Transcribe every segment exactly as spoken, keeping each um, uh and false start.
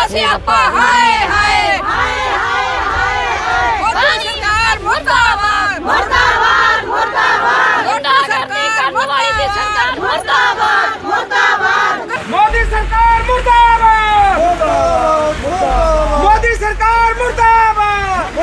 सियापा हाय हाय मोदी सरकार मुर्दाबाद मुर्दाबाद मुर्दाबाद गुंडागर्दी करने वाली दी सरकार मुर्दाबाद मुर्दाबाद मोदी सरकार मुर्दाबाद मोदी सरकार मुर्दाबाद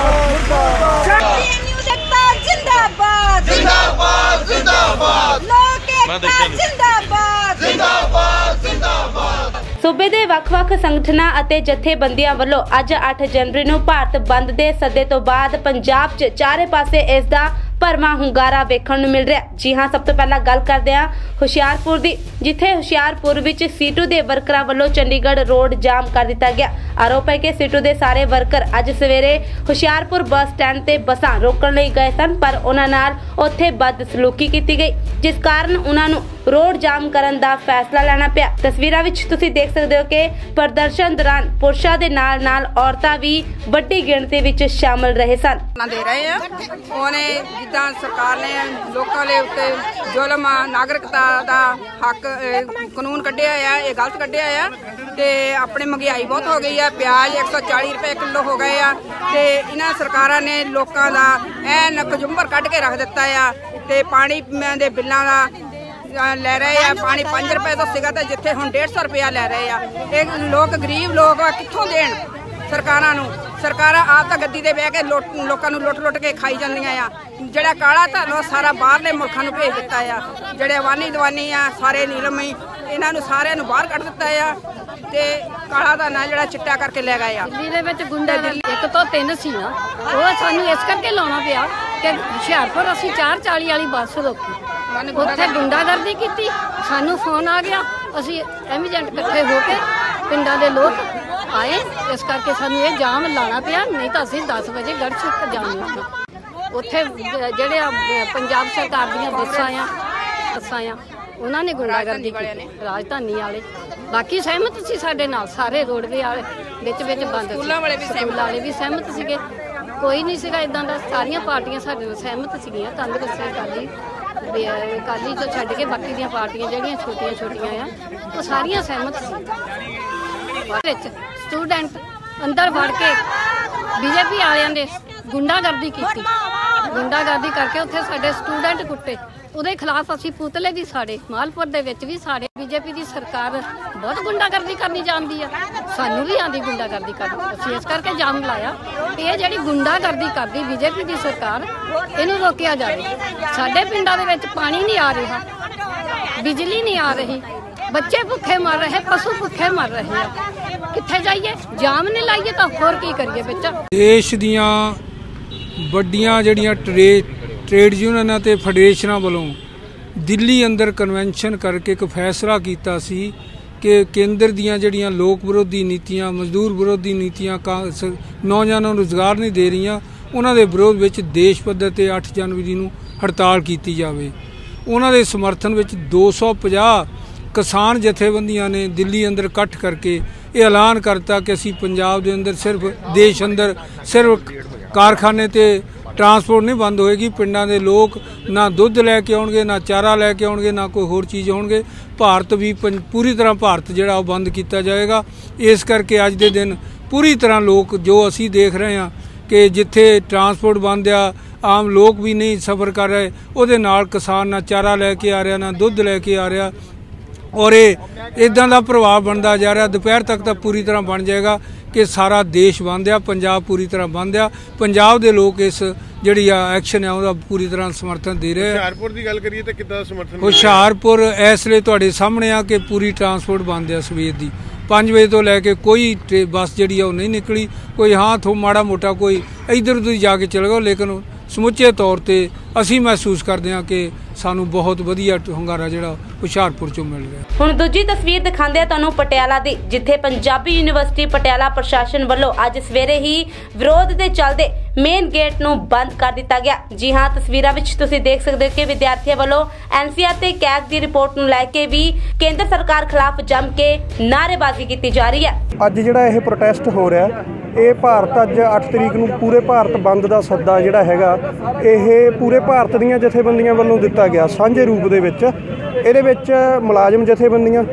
न्यू जनता जिंदाबाद जिंदाबाद जिंदाबाद लोक एकता जिंदाबाद जिंदाबाद जिंदाबाद। सूबे ਦੇ ਵੱਖ-ਵੱਖ ਸੰਗਠਨਾਂ ਅਤੇ ਜਥੇਬੰਦੀਆਂ ਵੱਲੋਂ ਅੱਜ ਅੱਠ ਜਨਵਰੀ ਨੂੰ ਭਾਰਤ ਬੰਦ ਦੇ ਸੱਦੇ ਤੋਂ ਬਾਅਦ ਪੰਜਾਬ 'ਚ ਚਾਰੇ ਪਾਸੇ ਇਸ ਦਾ ਭਰਵਾਂ ਹੁੰਗਾਰਾ ਵੇਖਣ ਨੂੰ ਮਿਲ ਰਿਹਾ। ਜੀ ਹਾਂ, ਸਭ ਤੋਂ ਪਹਿਲਾਂ ਗੱਲ ਕਰਦੇ ਹਾਂ ਹੁਸ਼ਿਆਰਪੁਰ ਦੀ, ਜਿੱਥੇ ਹੁਸ਼ਿਆਰਪੁਰ ਵਿੱਚ ਸੀਟੂ ਦੇ ਵਰਕਰਾਂ ਵੱਲੋਂ ਚੰਡੀਗੜ੍ਹ ਰੋਡ ਜਾਮ ਕਰ ਦਿੱਤਾ ਗਿਆ। ਆਰੋਪ ਹੈ ਕਿ ਸੀਟੂ ਦੇ ਸਾਰੇ ਵਰਕਰ ਅੱਜ ਸਵੇਰੇ ਹੁਸ਼ਿਆਰਪੁਰ ਬੱਸ ਸਟੈਂਡ ਤੇ ਬੱਸਾਂ ਰੋਕਣ ਲਈ ਗਏ ਸਨ, ਪਰ ਉਹਨਾਂ ਨਾਲ ਉੱਥੇ ਬਦਸਲੂਕੀ ਕੀਤੀ ਗਈ, ਜਿਸ ਕਾਰਨ ਉਹਨਾਂ ਨੂੰ ਰੋਡ ਜਾਮ ਕਰਨ ਦਾ ਫੈਸਲਾ ਲੈਣਾ ਪਿਆ। ਤਸਵੀਰਾਂ ਵਿੱਚ ਤੁਸੀਂ ਦੇਖ ਸਕਦੇ ਹੋ ਕਿ ਪ੍ਰਦਰਸ਼ਨ ਦੌਰਾਨ ਪੁਰਸ਼ਾਂ ਦੇ ਨਾਲ ਨਾਲ ਔਰਤਾਂ ਵੀ ਵੱਡੀ ਗਿਣਤੀ ਵਿੱਚ ਸ਼ਾਮਲ ਰਹੇ ਸਨ। ਦੇ ਰਹੇ ਆ ਉਹਨੇ ਜਿੱਦਾਂ ਸਰਕਾਰ ਨੇ ਲੋਕਾਂ ਦੇ ਉੱਤੇ ਜ਼ੁਲਮ ਨਾਗਰਿਕਤਾ ਦਾ ਹੱਕ ਕਾਨੂੰਨ ਕੱਢਿਆ ਆ, ਇਹ ਗਲਤ ਕੱਢਿਆ ਆ ਤੇ ਆਪਣੇ ਮਹਿੰਗਾਈ ਬਹੁਤ ਹੋ ਗਈ ਆ, ਪਿਆਜ਼ ਇੱਕ ਸੌ ਚਾਲੀ ਰੁਪਏ ਕਿਲੋ ਹੋ ਗਏ ਆ ਤੇ ਇਹਨਾਂ ਸਰਕਾਰਾਂ ਨੇ ਲੋਕਾਂ ਦਾ ਐਨ ਕਜੁੰਬਰ ਕੱਢ ਕੇ ਰੱਖ ਦਿੱਤਾ ਆ ਤੇ ਪਾਣੀ ਦੇ ਬਿੱਲਾਂ ਦਾ ਲੈ ਰਹੇ ਆ। ਪਾਣੀ ਪੰਜ ਰੁਪਏ ਤੋਂ ਸੀਗਾ ਤੇ ਜਿੱਥੇ ਹੁਣ ਡੇਢ ਸੌ ਰੁਪਇਆ ਲੈ ਰਹੇ ਆ। ਇਹ ਲੋਕ ਗਰੀਬ ਲੋਕ ਆ, ਕਿੱਥੋਂ ਦੇਣ ਸਰਕਾਰਾਂ ਨੂੰ? ਸਰਕਾਰਾਂ ਆਪ ਤਾਂ ਗੱਦੀ ਤੇ ਬਹਿ ਕੇ ਲੋਕਾਂ ਨੂੰ ਲੁੱਟ ਲੁੱਟ ਕੇ ਖਾਈ ਜਾਂਦੀਆਂ ਆ। ਜਿਹੜਾ ਕਾਲਾ ਧਨ ਸਾਰਾ ਬਾਹਰਲੇ ਮੁਲਕਾਂ ਨੂੰ ਭੇਜ ਦਿੱਤਾ ਆ। ਜਿਹੜੇ ਅਵਾਨੀ ਦਵਾਨੀ ਆ ਸਾਰੇ ਨੀਲਮਈ, ਇਹਨਾਂ ਨੂੰ ਸਾਰਿਆਂ ਨੂੰ ਬਾਹਰ ਕੱਢ ਦਿੱਤਾ ਆ ਤੇ ਕਾਲਾ ਧਨ ਆ ਜਿਹੜਾ ਚਿੱਟਾ ਕਰਕੇ ਲੈ ਗਏ ਆ। ਦਿੱਲੀ ਦੇ ਵਿੱਚ ਗੁੰਡਾ ਇੱਕ ਤੋਂ ਤਿੰਨ ਸੀ ਨਾ, ਉਹ ਸਾਨੂੰ ਇਸ ਕਰਕੇ ਲਾਉਣਾ ਪਿਆ ਕਿ ਹੁਸ਼ਿਆਰਪੁਰ ਅਸੀਂ ਚਾਰ ਚਾਲੀ ਵਾਲੀ ਬੱਸ ਰੋਕੀ, ਉੱਥੇ ਗੁੰਡਾਗਰਦੀ ਕੀਤੀ। ਸਾਨੂੰ ਫੋਨ ਆ ਗਿਆ, ਅਸੀਂ ਐਮੀਜੈਂਟ ਇਕੱਠੇ ਹੋ ਕੇ ਪਿੰਡਾਂ ਦੇ ਲੋਕ ਆਏ, ਇਸ ਕਰਕੇ ਸਾਨੂੰ ਇਹ ਜਾਮ ਲਾਉਣਾ ਪਿਆ, ਨਹੀਂ ਤਾਂ ਅਸੀਂ ਦਸ ਵਜੇ ਗੜ੍ਹ ਚੁੱਕ ਜਾਣਾ। ਉੱਥੇ ਜਿਹੜੇ ਪੰਜਾਬ ਸਰਕਾਰ ਦੀਆਂ ਬੱਸਾਂ ਆ ਬੱਸਾਂ ਆ ਉਹਨਾਂ ਨੇ ਗੁੰਡਾਗਰਦੀ ਕੀਤੀ, ਰਾਜਧਾਨੀ ਵਾਲੇ। ਬਾਕੀ ਸਹਿਮਤ ਸੀ ਸਾਡੇ ਨਾਲ, ਸਾਰੇ ਰੋਡਵੇ ਵਾਲੇ ਵਿੱਚ ਵਿੱਚ ਬੰਦ, ਸਕੂਲਾਂ ਵਾਲੇ ਵੀ ਸਹਿਮਤ ਵਾਲੇ ਵੀ ਸਹਿਮਤ ਸੀਗੇ। ਕੋਈ ਨਹੀਂ ਸੀਗਾ ਇੱਦਾਂ ਦਾ, ਸਾਰੀਆਂ ਪਾਰਟੀਆਂ ਸਾਡੇ ਨਾਲ ਸਹਿਮਤ ਸੀਗੀਆਂ। ਤੰਦਰੁਸਤੀ ਅਕਾਲੀ ਅਕਾਲੀ ਤੋਂ ਛੱਡ ਕੇ ਬਾਕੀ ਦੀਆਂ ਪਾਰਟੀਆਂ ਜਿਹੜੀਆਂ ਛੋਟੀਆਂ ਛੋਟੀਆਂ ਆ ਉਹ ਸਾਰੀਆਂ ਸਹਿਮਤ ਸੀ। ਵਿੱਚ ਸਟੂਡੈਂਟ ਅੰਦਰ ਵੜ ਕੇ ਬੀਜੇਪੀ ਵਾਲਿਆਂ ਨੇ ਗੁੰਡਾਗਰਦੀ ਕੀਤੀ, ਗੁੰਡਾਗਰਦੀ ਕਰਕੇ ਉੱਥੇ ਸਾਡੇ ਸਟੂਡੈਂਟ ਕੁੱਟੇ। ਉਹਦੇ ਖਿਲਾਫ ਅਸੀਂ ਪੁਤਲੇ ਵੀ ਸਾੜੇ, ਮਾਲਪੁਰ ਦੇ ਵਿੱਚ ਵੀ ਸਾੜੇ। ਬੀਜੇਪੀ ਦੀ ਸਰਕਾਰ ਬਹੁਤ ਗੁੰਡਾਗਰਦੀ ਕਰਨੀ ਜਾਣਦੀ ਆ, ਸਾਨੂੰ ਵੀ ਆਂਦੀ ਗੁੰਡਾਗਰਦੀ ਕਰਨੀ। ਅਸੀਂ ਇਸ ਕਰਕੇ ਜਾਮ ਲਾਇਆ ਕਿ ਇਹ ਜਿਹੜੀ ਗੁੰਡਾਗਰਦੀ ਕਰਦੀ ਬੀਜੇਪੀ ਦੀ ਸਰਕਾਰ, ਇਹਨੂੰ ਰੋਕਿਆ ਜਾਵੇ। ਸਾਡੇ ਪਿੰਡਾਂ ਦੇ ਵਿੱਚ ਪਾਣੀ ਨਹੀਂ ਆ ਰਿਹਾ, ਬਿਜਲੀ ਨਹੀਂ ਆ ਰਹੀ, ਬੱਚੇ ਭੁੱਖੇ ਮਰ ਰਹੇ, ਪਸ਼ੂ ਭੁੱਖੇ ਮਰ ਰਹੇ ਆ। ਕਿੱਥੇ ਜਾਈਏ? ਜਾਮ ਨਹੀਂ ਲਾਈਏ ਤਾਂ ਹੋਰ ਕੀ ਕਰੀਏ ਬੱਚਾ? ਦੇਸ਼ ਦੀਆਂ ਵੱਡੀਆਂ ਜਿਹੜੀਆਂ ਟਰੇਡ ਟ੍ਰੇਡ ਯੂਨੀਅਨਾਂ ਤੇ ਫੈਡਰੇਸ਼ਨਾਂ ਵੱਲੋਂ ਦਿੱਲੀ ਅੰਦਰ ਕਨਵੈਨਸ਼ਨ ਕਰਕੇ ਇੱਕ ਫੈਸਲਾ ਕੀਤਾ ਸੀ ਕਿ ਕੇਂਦਰ ਦੀਆਂ ਜਿਹੜੀਆਂ ਲੋਕ ਵਿਰੋਧੀ ਨੀਤੀਆਂ, ਮਜ਼ਦੂਰ ਵਿਰੋਧੀ ਨੀਤੀਆਂ ਨੌਜਵਾਨਾਂ ਨੂੰ ਰੁਜ਼ਗਾਰ ਨਹੀਂ ਦੇ ਰਹੀਆਂ, ਉਹਨਾਂ ਦੇ ਵਿਰੋਧ ਵਿੱਚ ਦੇਸ਼ ਪੱਧਰ ਤੇ ਅੱਠ ਜਨਵਰੀ ਨੂੰ ਹੜਤਾਲ ਕੀਤੀ ਜਾਵੇ। ਉਹਨਾਂ ਦੇ ਸਮਰਥਨ ਵਿੱਚ ਦੋ ਸੌ ਪੰਜਾਹ ਕਿਸਾਨ ਜਥੇਬੰਦੀਆਂ ਨੇ ਦਿੱਲੀ ਅੰਦਰ ਇਕੱਠ ਕਰਕੇ ਇਹ ਐਲਾਨ ਕਰਤਾ ਕਿ ਅਸੀਂ ਪੰਜਾਬ ਦੇ ਅੰਦਰ ਸਿਰਫ ਦੇਸ਼ ਅੰਦਰ ਸਿਰਫ ਕਾਰਖਾਨੇ ਤੇ ट्रांसपोर्ट नहीं बंद होएगी। पिंडां दे लोग ना दुध लैके आउणगे, ना चारा लैके आउणगे, ना कोई होर चीज़ आउणगे। भारत भी पूरी तरह भारत जिहड़ा बंद किया जाएगा। इस करके अज दे दिन पूरी तरह लोग जो असी देख रहे हैं कि जिथे ट्रांसपोर्ट बंद आ, आम लोग भी नहीं सफ़र कर रहे, उहदे नाल किसान ना चारा लैके आ रहा, ना दुध लैके आ रहा और ये इदां दा प्रभाव बनता जा रहा। दोपहर तक तो पूरी तरह बन जाएगा कि सारा देश बंद आ, पंजाब पूरी तरह बंद आ। पंजाब दे लोग इस ਜਿਹੜੀ ਆ ਐਕਸ਼ਨ ਹੈ ਉਹਦਾ ਪੂਰੀ ਤਰ੍ਹਾਂ ਸਮਰਥਨ ਦੇ ਰਹੇ ਆ। ਹੁਸ਼ਿਆਰਪੁਰ ਦੀ ਗੱਲ ਕਰੀਏ ਤਾਂ ਕਿੱਦਾਂ ਸਮਰਥਨ? ਹੁਸ਼ਿਆਰਪੁਰ ਇਸ ਲਈ ਤੁਹਾਡੇ ਸਾਹਮਣੇ ਆ ਕਿ ਪੂਰੀ ਟਰਾਂਸਪੋਰਟ ਬੰਦ ਆ ਸਵੇਰ ਦੀ ਪੰਜ ਵਜੇ ਤੋਂ ਲੈ ਕੇ ਕੋਈ ਬੱਸ ਜਿਹੜੀ ਆ ਉਹ ਨਹੀਂ ਨਿਕਲੀ। ਕੋਈ ਹਾਂ ਥੋ ਮਾੜਾ ਮੋਟਾ ਕੋਈ ਇੱਧਰ ਉੱਧਰ ਜਾ ਕੇ ਚਲ ਗਿਆ, ਲੇਕਿਨ ਸਮੁੱਚੇ ਤੌਰ ਤੇ ਅਸੀਂ ਮਹਿਸੂਸ ਕਰਦੇ ਹਾਂ ਕਿ ਸਾਨੂੰ ਬਹੁਤ ਵਧੀਆ ਹੁੰਗਾਰਾ ਜਿਹੜਾ ਹੁਸ਼ਿਆਰਪੁਰ ਚੋਂ ਮਿਲ ਰਿਹਾ। ਹੁਣ ਦੂਜੀ ਤਸਵੀਰ ਦਿਖਾਉਂਦੇ ਆ ਤੁਹਾਨੂੰ ਪਟਿਆਲਾ ਦੀ, ਜਿੱਥੇ ਪੰਜਾਬੀ ਯੂਨੀਵਰਸਿਟੀ ਪਟਿਆਲਾ ਪ੍ਰਸ਼ਾਸਨ ਵੱਲੋਂ ਅੱਜ ਸਵੇਰੇ ਹੀ ਵਿਰੋਧ ਦੇ ਚੱਲਦੇ ਮੇਨ ਗੇਟ ਨੂੰ ਬੰਦ ਕਰ ਦਿੱਤਾ ਗਿਆ। ਜੀ ਹਾਂ, ਤਸਵੀਰਾਂ ਵਿੱਚ ਤੁਸੀਂ ਦੇਖ ਸਕਦੇ ਹੋ ਕਿ ਵਿਦਿਆਰਥੀਆਂ ਵੱਲੋਂ ਐਨਸੀਆਰ ਤੇ ਕੈਗ ਦੀ ਰਿਪੋਰਟ ਨੂੰ ਲੈ ਕੇ ਵੀ ਕੇਂਦਰ ਸਰਕਾਰ ਖਿਲਾਫ ਜੰਮ ਕੇ ਨਾਅਰੇਬਾਜ਼ੀ ਕੀਤੀ ਜਾ ਰਹੀ ਹੈ। ਅੱਜ ਜਿਹੜਾ ਇਹ ਪ੍ਰੋਟੈਸਟ ਹੋ ਰਿਹਾ, ਇਹ ਭਾਰਤ ਅੱਜ ਅੱਠ ਤਰੀਕ ਨੂੰ ਪੂਰੇ ਭਾਰਤ ਬੰਦ ਦਾ ਸੱਦਾ ਜਿਹੜਾ ਹੈਗਾ ਇਹ ਪੂਰੇ ਭਾਰਤ ਦੀਆਂ ਜਥੇਬੰਦੀਆਂ ਵੱਲੋਂ ਦਿੱਤਾ ਗਿਆ ਸਾਂਝੇ ਰੂਪ ਦੇ ਵਿੱਚ। ਇਹਦੇ ਵਿੱਚ ਮੁਲਾਜ਼ਮ ਜਥੇਬੰਦੀਆਂ,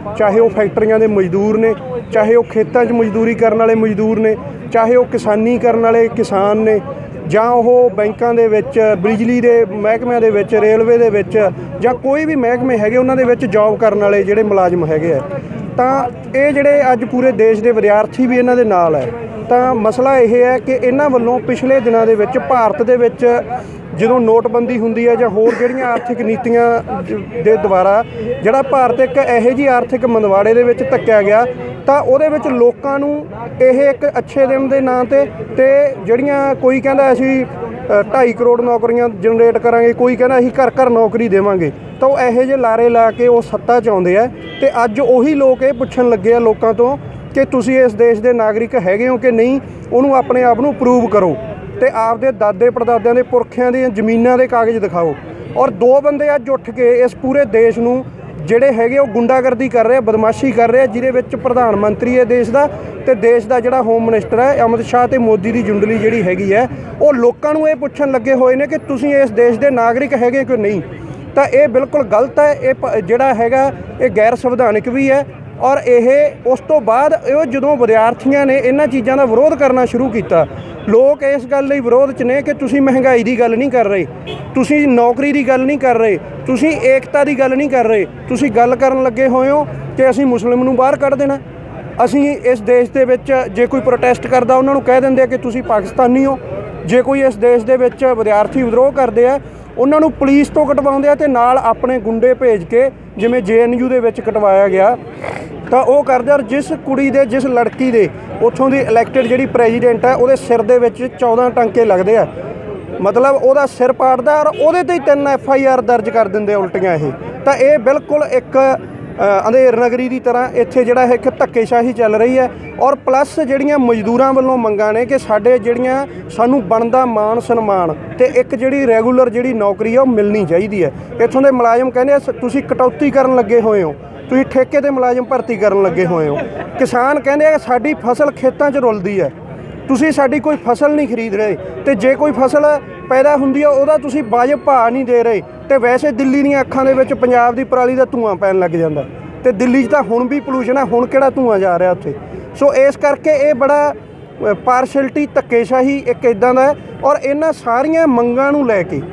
ਚਾਹੇ ਉਹ ਫੈਕਟਰੀਆਂ ਦੇ ਮਜ਼ਦੂਰ ਨੇ, ਚਾਹੇ ਉਹ ਖੇਤਾਂ 'ਚ ਮਜ਼ਦੂਰੀ ਕਰਨ ਵਾਲੇ ਮਜ਼ਦੂਰ ਨੇ, ਚਾਹੇ ਉਹ ਕਿਸਾਨੀ ਕਰਨ ਵਾਲੇ ਕਿਸਾਨ ਨੇ, ਜਾਂ ਉਹ ਬੈਂਕਾਂ ਦੇ ਵਿੱਚ, ਬਿਜਲੀ ਦੇ ਮਹਿਕਮਿਆਂ ਦੇ ਵਿੱਚ, ਰੇਲਵੇ ਦੇ ਵਿੱਚ, ਜਾਂ ਕੋਈ ਵੀ ਮਹਿਕਮੇ ਹੈਗੇ ਉਹਨਾਂ ਦੇ ਵਿੱਚ ਜੌਬ ਕਰਨ ਵਾਲੇ ਜਿਹੜੇ ਮੁਲਾਜ਼ਮ ਹੈਗੇ ਆ, ਤਾਂ ਇਹ ਜਿਹੜੇ ਅੱਜ ਪੂਰੇ ਦੇਸ਼ ਦੇ ਵਿਦਿਆਰਥੀ ਵੀ ਇਹਨਾਂ ਦੇ ਨਾਲ ਹੈ। ਤਾਂ ਮਸਲਾ ਇਹ ਹੈ ਕਿ ਇਹਨਾਂ ਵੱਲੋਂ ਪਿਛਲੇ ਦਿਨਾਂ ਦੇ ਵਿੱਚ ਭਾਰਤ ਦੇ ਵਿੱਚ ਜਦੋਂ ਨੋਟਬੰਦੀ ਹੁੰਦੀ ਹੈ ਜਾਂ ਹੋਰ ਜਿਹੜੀਆਂ ਆਰਥਿਕ ਨੀਤੀਆਂ ਦੇ ਦੁਆਰਾ ਜਿਹੜਾ ਭਾਰਤ ਇੱਕ ਇਹੋ ਜਿਹੀ ਆਰਥਿਕ ਮੰਦਵਾੜੇ ਦੇ ਵਿੱਚ ਧੱਕਿਆ ਗਿਆ, ਤਾਂ ਉਹਦੇ ਵਿੱਚ ਲੋਕਾਂ ਨੂੰ ਇਹ ਇੱਕ ਅੱਛੇ ਦਿਨ ਦੇ ਨਾਂ 'ਤੇ ਤੇ ਜਿਹੜੀਆਂ ਕੋਈ ਕਹਿੰਦਾ ਅਸੀਂ ਢਾਈ ਕਰੋੜ ਨੌਕਰੀਆਂ ਜਨਰੇਟ ਕਰਾਂਗੇ, ਕੋਈ ਕਹਿੰਦਾ ਅਸੀਂ ਘਰ ਘਰ ਨੌਕਰੀ ਦੇਵਾਂਗੇ, ਤਾਂ ਉਹ ਇਹੋ ਜਿਹੇ ਲਾਰੇ ਲਾ ਕੇ ਉਹ ਸੱਤਾ 'ਚ ਆਉਂਦੇ ਆ। ਅਤੇ ਅੱਜ ਉਹੀ ਲੋਕ ਇਹ ਪੁੱਛਣ ਲੱਗੇ ਆ ਲੋਕਾਂ ਤੋਂ ਕਿ ਤੁਸੀਂ ਇਸ ਦੇਸ਼ ਦੇ ਨਾਗਰਿਕ ਹੈਗੇ ਹੋ ਕਿ ਨਹੀਂ, ਉਹਨੂੰ ਆਪਣੇ ਆਪ ਨੂੰ ਪ੍ਰੂਵ ਕਰੋ ਅਤੇ ਆਪਦੇ ਦਾਦੇ ਪੜਦਾਦਿਆਂ ਦੇ ਪੁਰਖਿਆਂ ਦੀਆਂ ਜ਼ਮੀਨਾਂ ਦੇ ਕਾਗਜ਼ ਦਿਖਾਓ। ਔਰ ਦੋ ਬੰਦੇ ਅੱਜ ਉੱਠ ਕੇ ਇਸ ਪੂਰੇ ਦੇਸ਼ ਨੂੰ ਜਿਹੜੇ ਹੈਗੇ ਉਹ ਗੁੰਡਾਗਰਦੀ ਕਰ ਰਹੇ, ਬਦਮਾਸ਼ੀ ਕਰ ਰਹੇ, ਜਿਹਦੇ ਵਿੱਚ ਪ੍ਰਧਾਨ ਮੰਤਰੀ ਹੈ ਦੇਸ਼ ਦਾ ਅਤੇ ਦੇਸ਼ ਦਾ ਜਿਹੜਾ ਹੋਮ ਮਿਨਿਸਟਰ ਹੈ ਅਮਿਤ ਸ਼ਾਹ ਅਤੇ ਮੋਦੀ ਦੀ ਜੁੰਡਲੀ ਜਿਹੜੀ ਹੈਗੀ ਹੈ, ਉਹ ਲੋਕਾਂ ਨੂੰ ਇਹ ਪੁੱਛਣ ਲੱਗੇ ਹੋਏ ਨੇ ਕਿ ਤੁਸੀਂ ਇਸ ਦੇਸ਼ ਦੇ ਨਾਗਰਿਕ ਹੈਗੇ ਕਿ ਨਹੀਂ। ਤਾਂ ਇਹ ਬਿਲਕੁਲ ਗਲਤ ਹੈ। ਇਹ ਜਿਹੜਾ ਹੈਗਾ ਇਹ ਗੈਰ ਸੰਵਿਧਾਨਿਕ ਵੀ ਹੈ। ਔਰ ਇਹ ਉਸ ਤੋਂ ਬਾਅਦ ਇਹ ਜਦੋਂ ਵਿਦਿਆਰਥੀਆਂ ਨੇ ਇਹਨਾਂ ਚੀਜ਼ਾਂ ਦਾ ਵਿਰੋਧ ਕਰਨਾ ਸ਼ੁਰੂ ਕੀਤਾ, ਲੋਕ ਇਸ ਗੱਲ ਲਈ ਵਿਰੋਧ 'ਚ ਨੇ ਕਿ ਤੁਸੀਂ ਮਹਿੰਗਾਈ ਦੀ ਗੱਲ ਨਹੀਂ ਕਰ ਰਹੇ, ਤੁਸੀਂ ਨੌਕਰੀ ਦੀ ਗੱਲ ਨਹੀਂ ਕਰ ਰਹੇ, ਤੁਸੀਂ ਏਕਤਾ ਦੀ ਗੱਲ ਨਹੀਂ ਕਰ ਰਹੇ, ਤੁਸੀਂ ਗੱਲ ਕਰਨ ਲੱਗੇ ਹੋਏ ਹੋ ਕਿ ਅਸੀਂ ਮੁਸਲਿਮ ਨੂੰ ਬਾਹਰ ਕੱਢ ਦੇਣਾ। ਅਸੀਂ ਇਸ ਦੇਸ਼ ਦੇ ਵਿੱਚ ਜੇ ਕੋਈ ਪ੍ਰੋਟੈਸਟ ਕਰਦਾ ਉਹਨਾਂ ਨੂੰ ਕਹਿ ਦਿੰਦੇ ਆ ਕਿ ਤੁਸੀਂ ਪਾਕਿਸਤਾਨੀ ਹੋ। ਜੇ ਕੋਈ ਇਸ ਦੇਸ਼ ਦੇ ਵਿੱਚ ਵਿਦਿਆਰਥੀ ਵਿਦਰੋਹ ਕਰਦੇ ਆ ਉਹਨਾਂ ਨੂੰ ਪੁਲਿਸ ਤੋਂ ਕਟਵਾਉਂਦੇ ਆ ਅਤੇ ਨਾਲ ਆਪਣੇ ਗੁੰਡੇ ਭੇਜ ਕੇ, ਜਿਵੇਂ ਜੇ ਐਨ ਯੂ ਦੇ ਵਿੱਚ ਕਟਵਾਇਆ ਗਿਆ, ਤਾਂ ਉਹ ਕਰਦੇ ਆ। ਜਿਸ ਕੁੜੀ ਦੇ, ਜਿਸ ਲੜਕੀ ਦੇ ਉੱਥੋਂ ਦੀ ਇਲੈਕਟਡ ਜਿਹੜੀ ਪ੍ਰੈਜ਼ੀਡੈਂਟ ਹੈ, ਉਹਦੇ ਸਿਰ ਦੇ ਵਿੱਚ ਚੌਦਾਂ ਟਾਂਕੇ ਲੱਗਦੇ ਆ, ਮਤਲਬ ਉਹਦਾ ਸਿਰ ਪਾੜਦਾ ਔਰ ਉਹਦੇ 'ਤੇ ਹੀ ਤਿੰਨ ਐਫ ਆਈ ਆਰ ਦਰਜ ਕਰ ਦਿੰਦੇ ਉਲਟੀਆਂ। ਇਹ ਤਾਂ ਇਹ ਬਿਲਕੁਲ ਇੱਕ ਅੰਧੇਰ ਨਗਰੀ ਦੀ ਤਰ੍ਹਾਂ ਇੱਥੇ ਜਿਹੜਾ ਹੈ ਇੱਕ ਧੱਕੇਸ਼ਾਹੀ ਚੱਲ ਰਹੀ ਹੈ। ਔਰ ਪਲੱਸ ਜਿਹੜੀਆਂ ਮਜ਼ਦੂਰਾਂ ਵੱਲੋਂ ਮੰਗਾਂ ਨੇ ਕਿ ਸਾਡੇ ਜਿਹੜੀਆਂ ਸਾਨੂੰ ਬਣਦਾ ਮਾਣ ਸਨਮਾਨ ਅਤੇ ਇੱਕ ਜਿਹੜੀ ਰੈਗੂਲਰ ਜਿਹੜੀ ਨੌਕਰੀ ਆ ਉਹ ਮਿਲਣੀ ਚਾਹੀਦੀ ਹੈ। ਇੱਥੋਂ ਦੇ ਮੁਲਾਜ਼ਮ ਕਹਿੰਦੇ ਆ ਤੁਸੀਂ ਕਟੌਤੀ ਕਰਨ ਲੱਗੇ ਹੋਏ ਹੋ, ਤੁਸੀਂ ਠੇਕੇ 'ਤੇ ਮੁਲਾਜ਼ਮ ਭਰਤੀ ਕਰਨ ਲੱਗੇ ਹੋਏ ਹੋ। ਕਿਸਾਨ ਕਹਿੰਦੇ ਆ ਸਾਡੀ ਫਸਲ ਖੇਤਾਂ 'ਚ ਰੁਲਦੀ ਹੈ, ਤੁਸੀਂ ਸਾਡੀ ਕੋਈ ਫਸਲ ਨਹੀਂ ਖਰੀਦ ਰਹੇ, ਅਤੇ ਜੇ ਕੋਈ ਫਸਲ ਪੈਦਾ ਹੁੰਦੀ ਹੈ ਉਹਦਾ ਤੁਸੀਂ ਵਾਜਬ ਭਾਅ ਨਹੀਂ ਦੇ ਰਹੇ। ਅਤੇ ਵੈਸੇ ਦਿੱਲੀ ਦੀਆਂ ਅੱਖਾਂ ਦੇ ਵਿੱਚ ਪੰਜਾਬ ਦੀ ਪਰਾਲੀ ਦਾ ਧੂੰਆਂ ਪੈਣ ਲੱਗ ਜਾਂਦਾ, ਅਤੇ ਦਿੱਲੀ 'ਚ ਤਾਂ ਹੁਣ ਵੀ ਪੋਲੂਸ਼ਨ ਹੈ, ਹੁਣ ਕਿਹੜਾ ਧੂੰਆਂ ਜਾ ਰਿਹਾ ਉੱਥੇ। ਸੋ ਇਸ ਕਰਕੇ ਇਹ ਬੜਾ ਪਾਰਸ਼ੈਲਿਟੀ, ਧੱਕੇਸ਼ਾਹੀ ਇੱਕ ਇੱਦਾਂ ਦਾ। ਔਰ ਇਹਨਾਂ ਸਾਰੀਆਂ ਮੰਗਾਂ ਨੂੰ ਲੈ ਕੇ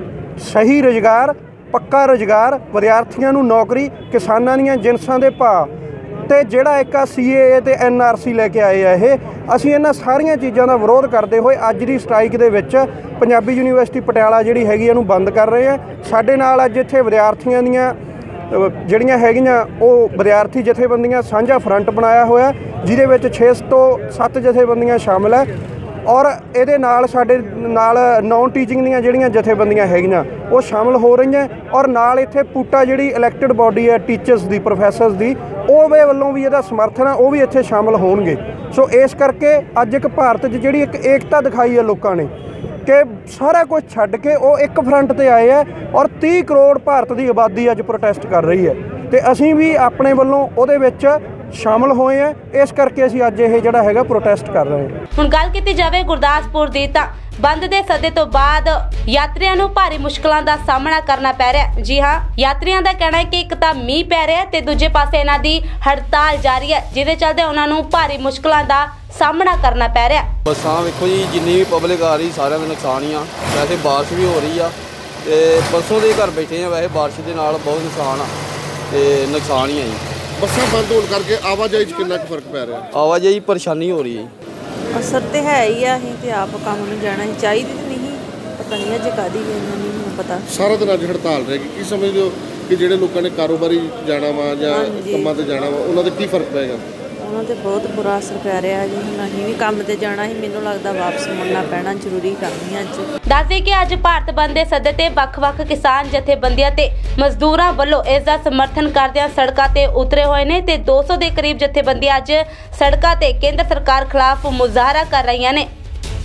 ਸਹੀ ਰੁਜ਼ਗਾਰ, ਪੱਕਾ ਰੁਜ਼ਗਾਰ, ਵਿਦਿਆਰਥੀਆਂ ਨੂੰ ਨੌਕਰੀ, ਕਿਸਾਨਾਂ ਦੀਆਂ ਜਿਨਸਾਂ ਦੇ ਭਾਅ, ਅਤੇ ਜਿਹੜਾ ਇੱਕ ਆ ਸੀ ਏ ਏ ਅਤੇ ਐਨ ਆਰ ਸੀ ਲੈ ਕੇ ਆਏ ਆ, ਇਹ ਅਸੀਂ ਇਹਨਾਂ ਸਾਰੀਆਂ ਚੀਜ਼ਾਂ ਦਾ ਵਿਰੋਧ ਕਰਦੇ ਹੋਏ ਅੱਜ ਦੀ ਸਟ੍ਰਾਈਕ ਦੇ ਵਿੱਚ ਪੰਜਾਬੀ ਯੂਨੀਵਰਸਿਟੀ ਪਟਿਆਲਾ ਜਿਹੜੀ ਹੈਗੀ ਇਹਨੂੰ ਬੰਦ ਕਰ ਰਹੇ ਆ। ਸਾਡੇ ਨਾਲ ਅੱਜ ਇੱਥੇ ਵਿਦਿਆਰਥੀਆਂ ਦੀਆਂ ਜਿਹੜੀਆਂ ਹੈਗੀਆਂ ਉਹ ਵਿਦਿਆਰਥੀ ਜਥੇਬੰਦੀਆਂ ਸਾਂਝਾ ਫਰੰਟ ਬਣਾਇਆ ਹੋਇਆ, ਜਿਹਦੇ ਵਿੱਚ ਛੇ ਤੋਂ ਸੱਤ ਜਥੇਬੰਦੀਆਂ ਸ਼ਾਮਿਲ ਹੈ। ਔਰ ਇਹਦੇ ਨਾਲ ਸਾਡੇ ਨਾਲ ਨੌਨ ਟੀਚਿੰਗ ਦੀਆਂ ਜਿਹੜੀਆਂ ਜਥੇਬੰਦੀਆਂ ਹੈਗੀਆਂ ਉਹ ਸ਼ਾਮਿਲ ਹੋ ਰਹੀਆਂ। ਔਰ ਨਾਲ ਇੱਥੇ ਪੂਟਾ ਜਿਹੜੀ ਇਲੈਕਟਡ ਬਾਡੀ ਹੈ ਟੀਚਰਸ ਦੀ, ਪ੍ਰੋਫੈਸਰਸ ਦੀ, ਉਹਦੇ ਵੱਲੋਂ ਵੀ ਇਹਦਾ ਸਮਰਥਨ ਆ, ਉਹ ਵੀ ਇੱਥੇ ਸ਼ਾਮਿਲ ਹੋਣਗੇ। ਸੋ ਇਸ ਕਰਕੇ ਅੱਜ ਇੱਕ ਭਾਰਤ 'ਚ ਜਿਹੜੀ ਇੱਕ ਏਕਤਾ ਦਿਖਾਈ ਹੈ ਲੋਕਾਂ ਨੇ ਕਿ ਸਾਰਾ ਕੁਝ ਛੱਡ ਕੇ ਉਹ ਇੱਕ ਫਰੰਟ 'ਤੇ ਆਏ ਹੈ। ਔਰ ਤੀਹ ਕਰੋੜ ਭਾਰਤ ਦੀ ਆਬਾਦੀ ਅੱਜ ਪ੍ਰੋਟੈਸਟ ਕਰ ਰਹੀ ਹੈ, ਅਤੇ ਅਸੀਂ ਵੀ ਆਪਣੇ ਵੱਲੋਂ ਉਹਦੇ ਵਿੱਚ ਸ਼ਾਮਲ ਹੋਏ ਆ। ਇਸ ਕਰਕੇ ਅਸੀਂ ਅੱਜ ਇਹ ਜਿਹੜਾ ਹੈਗਾ ਪ੍ਰੋਟੈਸਟ ਕਰ ਰਹੇ ਹਾਂ। ਹੁਣ ਗੱਲ ਕੀਤੀ ਜਾਵੇ ਗੁਰਦਾਸਪੁਰ ਦੀ, ਤਾਂ ਬੰਦ ਦੇ ਸੱਦੇ ਤੋਂ ਬਾਅਦ ਯਾਤਰੀਆਂ ਨੂੰ ਭਾਰੀ ਮੁਸ਼ਕਲਾਂ ਦਾ ਸਾਹਮਣਾ ਕਰਨਾ ਪੈ ਰਿਹਾ। ਜੀ ਹਾਂ, ਯਾਤਰੀਆਂ ਦਾ ਕਹਿਣਾ ਹੈ ਕਿ ਇੱਕ ਤਾਂ ਮੀਂਹ ਪੈ ਰਿਹਾ ਤੇ ਦੂਜੇ ਪਾਸੇ ਇਹਨਾਂ ਦੀ ਹੜਤਾਲ ਜਾਰੀ ਹੈ, ਜਿਹਦੇ ਚੱਲਦੇ ਉਹਨਾਂ ਨੂੰ ਭਾਰੀ ਮੁਸ਼ਕਲਾਂ ਦਾ ਸਾਹਮਣਾ ਕਰਨਾ ਪੈ ਰਿਹਾ। ਬੱਸਾਂ ਵੇਖੋ ਜੀ, ਜਿੰਨੀ ਵੀ ਪਬਲਿਕ ਆ ਰਹੀ ਸਾਰਿਆਂ ਦਾ ਨੁਕਸਾਨ ਹੀ ਆ। ਵੈਸੇ ਬਾਰਿਸ਼ ਵੀ ਹੋ ਰਹੀ ਆ ਤੇ ਪਰਸੋਂ ਦੇ ਘਰ ਬੈਠੇ ਆ, ਵੈਸੇ ਬਾਰਿਸ਼ ਦੇ ਨਾਲ ਬਹੁਤ ਨੁਕਸਾਨ ਆ ਤੇ ਨੁਕਸਾਨ ਹੀ ਆ ਜੀ। ਬੱਸਾਂ ਬੰਦ ਹੋਣ ਕਰਕੇ ਆਵਾਜਾਈ 'ਚ ਕਿੰਨਾ ਕੁ ਫਰਕ ਪੈ ਰਿਹਾ? ਆਵਾਜਾਈ ਪਰੇਸ਼ਾਨੀ ਹੋ ਰਹੀ ਹੈ। ਅਸਰ ਤੇ ਹੈ ਹੀ ਆ। ਅਸੀਂ ਤੇ ਆਪ ਕੰਮ ਨੂੰ ਜਾਣਾ ਹੀ ਚਾਹੀਦੀ ਤੇ ਨਹੀਂ, ਪਤਾ ਨਹੀਂ ਅੱਜ ਕਾਹਦੀ ਵੀ ਇਹਨਾਂ ਨਹੀਂ ਮੈਨੂੰ ਪਤਾ। ਸਾਰਾ ਦਿਨ ਅੱਜ ਹੜਤਾਲ ਰਹੇਗੀ, ਕੀ ਸਮਝਦੇ ਹੋ ਕਿ ਜਿਹੜੇ ਲੋਕਾਂ ਨੇ ਕਾਰੋਬਾਰੀ ਜਾਣਾ ਵਾ ਜਾਂ ਕੰਮਾਂ ਤੇ ਜਾਣਾ ਵਾ ਉਹਨਾਂ 'ਤੇ ਕੀ ਫਰਕ ਪਏਗਾ? ਉਹਨਾਂ 'ਤੇ ਬਹੁਤ ਬੁਰਾ ਅਸਰ ਪੈ ਰਿਹਾ ਜੀ। ਹੁਣ ਅਸੀਂ ਵੀ ਕੰਮ ਤੇ ਜਾਣਾ ਸੀ, ਮੈਨੂੰ ਲੱਗਦਾ ਵਾਪਸ ਮੁੜਨਾ ਪੈਣਾ, ਜ਼ਰੂਰੀ ਕੰਮ ਹੀ ਅੱਜ। ਦੱਸਦੇ ਕਿ ਅੱਜ ਭਾਰਤ ਬੰਦ ਦੇ ਸੱਦੇ ਤੇ ਵੱਖ-ਵੱਖ ਕਿਸਾਨ ਜਥੇਬੰਦੀਆਂ ਤੇ ਮਜ਼ਦੂਰਾਂ ਵੱਲੋਂ ਇਸ ਦਾ ਸਮਰਥਨ ਕਰਦਿਆਂ ਸੜਕਾਂ ਤੇ ਉਤਰੇ ਹੋਏ ਨੇ ਤੇ ਦੋ ਸੌ ਦੇ ਕਰੀਬ ਜਥੇਬੰਦੀਆਂ ਅੱਜ ਸੜਕਾਂ ਤੇ ਕੇਂਦਰ ਸਰਕਾਰ ਖਿਲਾਫ ਮੁਜ਼ਾਹਰਾ ਕਰ ਰਹੀਆਂ ਨੇ।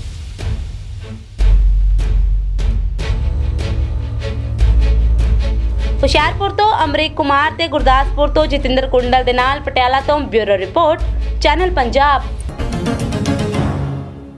ਹੁਸ਼ਿਆਰਪੁਰ ਤੋਂ ਅਮਰੀਕ ਕੁਮਾਰ ਤੇ ਗੁਰਦਾਸਪੁਰ ਤੋਂ ਜਤਿੰਦਰ ਕੁੰਡਲ ਦੇ ਨਾਲ ਪਟਿਆਲਾ ਤੋਂ ਬਿਊਰੋ ਰਿਪੋਰਟ, ਚੈਨਲ ਪੰਜਾਬ।